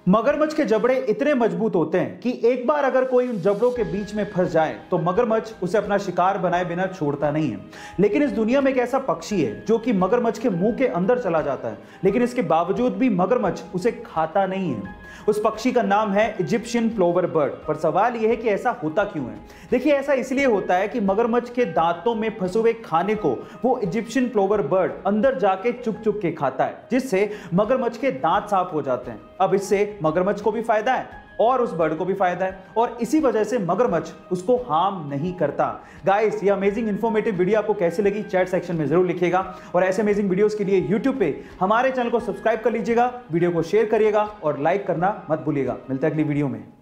मगरमच्छ के जबड़े इतने मजबूत होते हैं कि एक बार अगर कोई उन जबड़ों के बीच में फंस जाए तो मगरमच्छ उसे अपना शिकार बनाए बिना छोड़ता नहीं है। लेकिन इस दुनिया में एक ऐसा पक्षी है जो कि मगरमच्छ के मुंह के अंदर चला जाता है, लेकिन इसके बावजूद भी मगरमच्छ उसे खाता नहीं है। उस पक्षी का नाम है इजिप्शियन प्लोवर बर्ड। पर सवाल यह है कि ऐसा होता क्यों है। देखिए, ऐसा इसलिए होता है कि मगरमच्छ के दांतों में फंसे हुए खाने को वो इजिप्शियन प्लोवर बर्ड अंदर जाके चुग चुग के खाता है, जिससे मगरमच्छ के दांत साफ हो जाते हैं। अब इससे मगरमच्छ को भी फायदा है और उस बर्ड को भी फायदा है, और इसी वजह से मगरमच्छ उसको हार्म नहीं करता। गाइस, ये अमेजिंग इन्फॉर्मेटिव वीडियो आपको कैसे लगी चैट सेक्शन में जरूर लिखिएगा, और ऐसे अमेजिंग वीडियोस के लिए यूट्यूब पे हमारे चैनल को सब्सक्राइब कर लीजिएगा, वीडियो को शेयर करिएगा और लाइक करना मत भूलिएगा। मिलते हैं अगली वीडियो में।